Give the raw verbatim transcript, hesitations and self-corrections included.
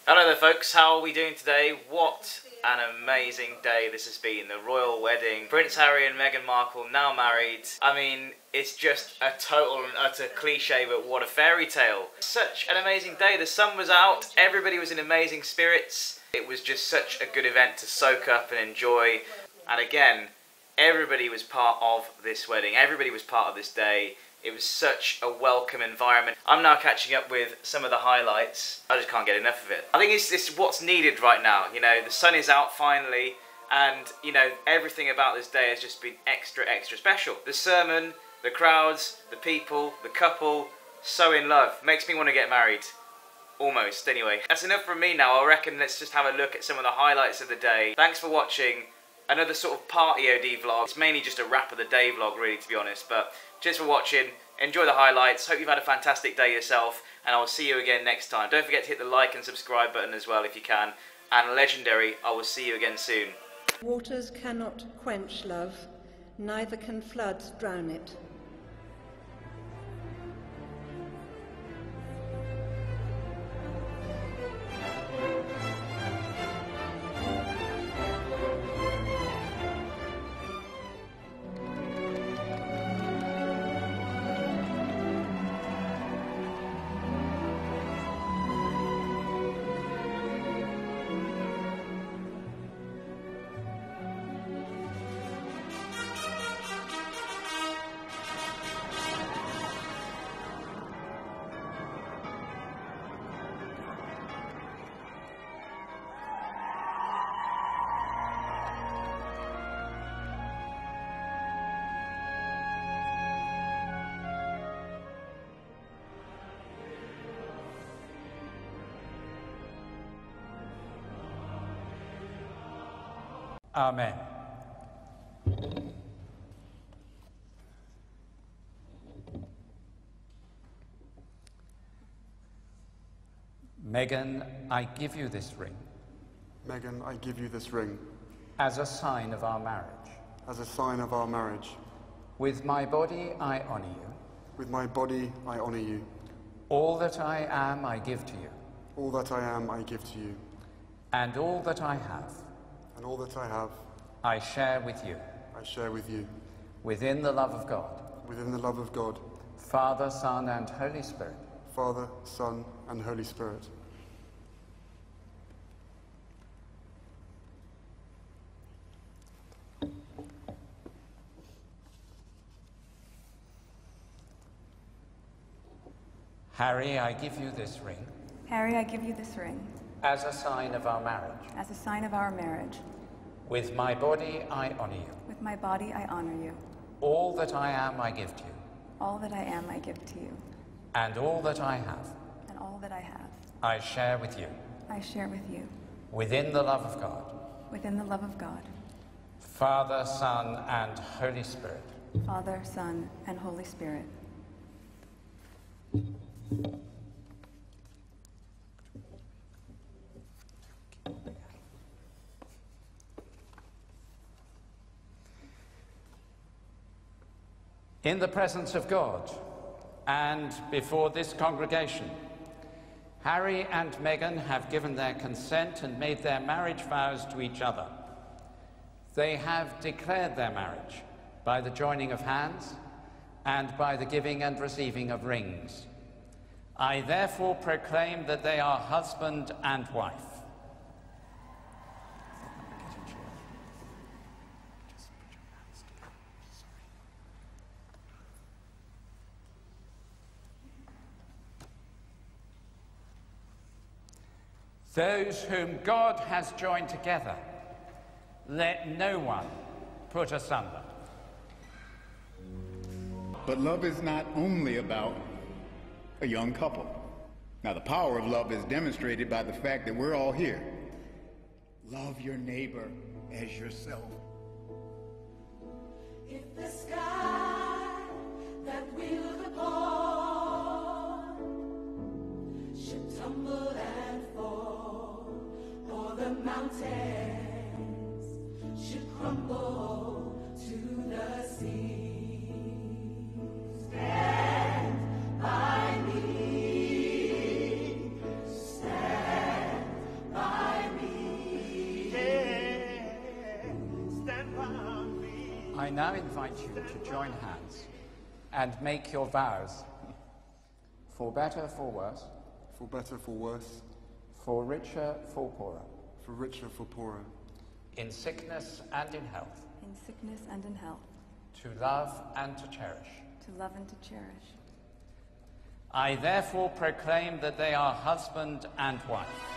Hello there folks, how are we doing today? What an amazing day this has been. The royal wedding. Prince Harry and Meghan Markle now married. I mean, it's just a total and utter cliche, but what a fairy tale. Such an amazing day. The sun was out, everybody was in amazing spirits. It was just such a good event to soak up and enjoy. And again, everybody was part of this wedding. Everybody was part of this day. It was such a welcome environment. I'm now catching up with some of the highlights. I just can't get enough of it. I think it's, it's what's needed right now. You know, the sun is out finally, and you know, everything about this day has just been extra, extra special. The sermon, the crowds, the people, the couple, so in love. Makes me want to get married. Almost, anyway. That's enough from me now. I reckon let's just have a look at some of the highlights of the day. Thanks for watching. Another sort of party O D vlog. It's mainly just a wrap of the day vlog, really, to be honest. But cheers for watching. Enjoy the highlights. Hope you've had a fantastic day yourself. And I will see you again next time. Don't forget to hit the like and subscribe button as well if you can. And legendary, I will see you again soon. Waters cannot quench love, neither can floods drown it. Amen. Meghan, I give you this ring. Meghan, I give you this ring. As a sign of our marriage. As a sign of our marriage. With my body, I honor you. With my body, I honor you. All that I am, I give to you. All that I am, I give to you. And all that I have, And all that I have, I share with you. I share with you. Within the love of God, Within the love of God, Father, Son, and Holy Spirit. Father, Son, and Holy Spirit. Harry, I give you this ring. Harry, I give you this ring. As a sign of our marriage. As a sign of our marriage. With my body, I honor you. With my body, I honor you. All that I am, I give to you. All that I am, I give to you. And all that I have, And all that I have, I share with you. I share with you. Within the love of God, Within the love of God, Father, Son, and Holy Spirit. Father, Son, and Holy Spirit. In the presence of God and before this congregation, Harry and Meghan have given their consent and made their marriage vows to each other. They have declared their marriage by the joining of hands and by the giving and receiving of rings. I therefore proclaim that they are husband and wife. Those whom God has joined together, let no one put asunder. But love is not only about a young couple. Now, the power of love is demonstrated by the fact that we're all here. Love your neighbor as yourself. If the sky that we look upon should tumble and fall, or the mountains should crumble to the sea, stand by me, stand now invite you to join hands and make your vows, for better, for worse, For better, for worse, for richer, for poorer, for richer, for poorer, in sickness and in health, in sickness and in health, to love and to cherish. to love and to cherish. I therefore proclaim that they are husband and wife.